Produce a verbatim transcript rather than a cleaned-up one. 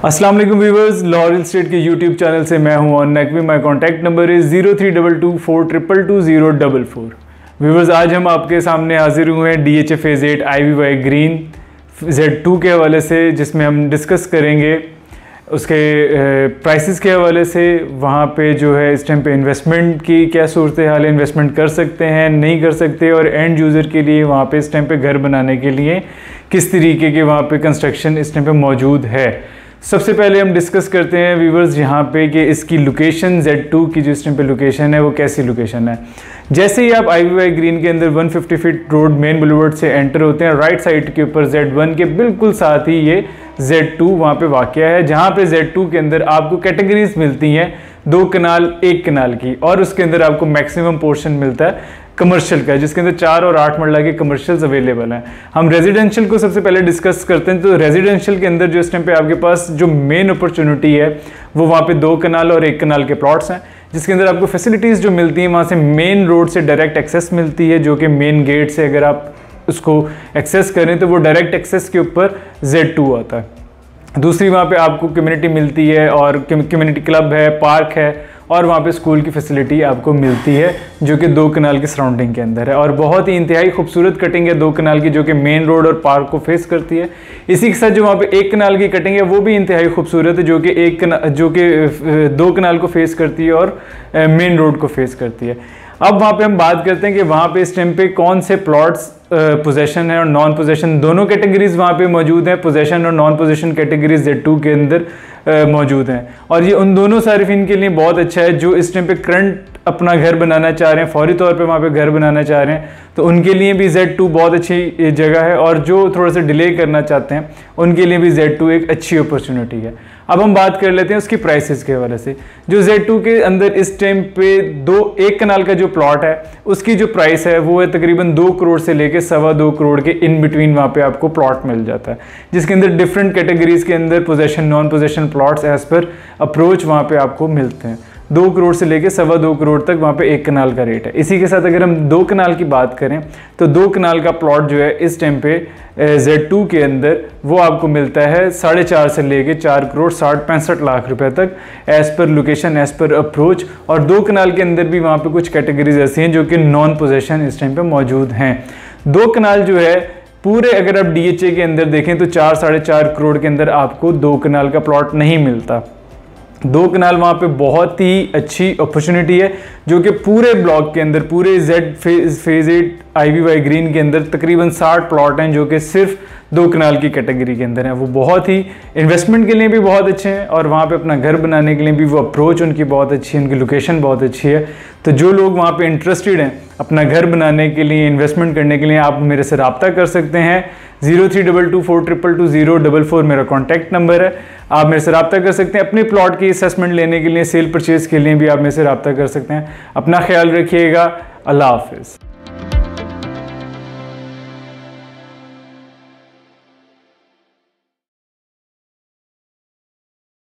अस्सलाम वालेकुम viewers, Lahore real estate के यूट्यूब चैनल से मैं हूं Aun Naqvi. My contact number is zero three double two four triple two zero double four. Viewers, आज हम आपके सामने हाजिर हुए हैं D H A phase eight I V Y green Z two के हवाले से, जिसमें हम डिस्कस करेंगे उसके प्राइसेस के हवाले से, वहाँ पे जो है इस टाइम पे इन्वेस्टमेंट की क्या सूरत हाल है, इन्वेस्टमेंट कर सकते हैं नहीं कर सकते, और एंड यूज़र के लिए वहाँ पे इस टाइम पे घर बनाने के लिए किस तरीके के वहाँ पे कंस्ट्रक्शन इस टाइम पे मौजूद है। सबसे पहले हम डिस्कस करते हैं व्यूवर्स यहाँ पे कि इसकी लोकेशन जेड टू की जो इस टाइम पे लोकेशन है वो कैसी लोकेशन है। जैसे ही आप आई वी वाई ग्रीन के अंदर one fifty feet road main boulevard से एंटर होते हैं, राइट साइड के ऊपर जेड वन के बिल्कुल साथ ही ये जेड टू वहाँ पे वाक़या है, जहाँ पे जेड टू के अंदर आपको कैटेगरीज मिलती हैं दो कनाल एक कनाल की, और उसके अंदर आपको मैक्सिमम पोर्शन मिलता है कमर्शियल का, जिसके अंदर चार और आठ मरला के कमर्शियल्स अवेलेबल हैं। हम रेजिडेंशियल को सबसे पहले डिस्कस करते हैं। तो रेजिडेंशियल के अंदर जो इस टाइम पे आपके पास जो मेन अपॉर्चुनिटी है वो वहाँ पे दो कनाल और एक कनाल के प्लॉट्स हैं, जिसके अंदर आपको फैसिलिटीज़ जो मिलती हैं वहाँ से मेन रोड से डायरेक्ट एक्सेस मिलती है, जो कि मेन गेट से अगर आप उसको एक्सेस करें तो वो डायरेक्ट एक्सेस के ऊपर जेड टू आता है। दूसरी वहाँ पे आपको कम्युनिटी मिलती है, और कम्युनिटी क्लब है, पार्क है, और वहाँ पे स्कूल की फैसिलिटी आपको मिलती है जो कि दो कनाल की सराउंडिंग के अंदर है, और बहुत ही इंतहाई खूबसूरत कटिंग है दो कनाल की, जो कि मेन रोड और पार्क को फेस करती है। इसी के साथ जो वहाँ पे एक कनाल की कटिंग है वो भी इंतहाई खूबसूरत है, जो कि एक कनाल जो कि दो कनाल को फेस करती है और मेन रोड को फेस करती है। अब वहाँ पे हम बात करते हैं कि वहाँ पे इस टाइम पे कौन से प्लॉट्स पोजेशन है और नॉन पोजेशन, दोनों कैटेगरीज वहाँ पे मौजूद हैं। पोजेशन और non possession categories Z two के अंदर मौजूद हैं, और ये उन दोनों सारिफिन के लिए बहुत अच्छा है जो इस टाइम पे करंट अपना घर बनाना चाह रहे हैं, फौरी तौर पे वहाँ पे घर बनाना चाह रहे हैं, तो उनके लिए भी जेड टू बहुत अच्छी जगह है, और जो थोड़ा सा डिले करना चाहते हैं उनके लिए भी जेड टू एक अच्छी अपॉर्चुनिटी है। अब हम बात कर लेते हैं उसकी प्राइसेस के हवाले से। जो जेड टू के अंदर इस टाइम पे दो एक कनाल का जो प्लॉट है उसकी जो प्राइस है वो है तकरीबन दो करोड़ से लेके सवा दो करोड़ के इन बिटवीन वहाँ पे आपको प्लॉट मिल जाता है, जिसके अंदर डिफरेंट कैटेगरीज के अंदर possession non possession plots as per approach वहाँ पे आपको मिलते हैं। दो करोड़ से लेके सवा दो करोड़ तक वहाँ पे एक कनाल का रेट है। इसी के साथ अगर हम दो कनाल की बात करें तो दो कनाल का प्लॉट जो है इस टाइम पे जेड टू के अंदर वो आपको मिलता है साढ़े चार से लेके चार करोड़ साठ पैंसठ लाख रुपए तक, as per location as per approach. और दो कनाल के अंदर भी वहाँ पे कुछ कैटेगरीज ऐसी हैं जो कि नॉन पोजेशन इस टाइम पे मौजूद हैं। दो कनाल जो है पूरे अगर आप डी एच ए के अंदर देखें तो चार साढ़े चार करोड़ के अंदर आपको दो कनाल का प्लॉट नहीं मिलता। दो कनाल वहाँ पे बहुत ही अच्छी अपॉर्चुनिटी है, जो कि पूरे ब्लॉक के अंदर पूरे Z phase phase eight I V Y green के अंदर तकरीबन साठ प्लॉट हैं जो कि सिर्फ दो कनाल की कैटेगरी के अंदर हैं। वो बहुत ही इन्वेस्टमेंट के लिए भी बहुत अच्छे हैं, और वहाँ पे अपना घर बनाने के लिए भी वो अप्रोच उनकी बहुत अच्छी है, उनकी लोकेशन बहुत अच्छी है। तो जो लोग वहाँ पे इंटरेस्टेड हैं अपना घर बनाने के लिए, इन्वेस्टमेंट करने के लिए, आप मेरे से रब्ता कर सकते हैं। Zero three double two four triple two zero double four मेरा कॉन्टैक्ट नंबर है, आप मेरे से रब्ता कर सकते हैं। अपने प्लॉट की असेसमेंट लेने के लिए, सेल परचेज़ के लिए भी आप मेरे से रब्ता कर सकते हैं। अपना ख्याल रखिएगा। अल्लाह हाफिज़।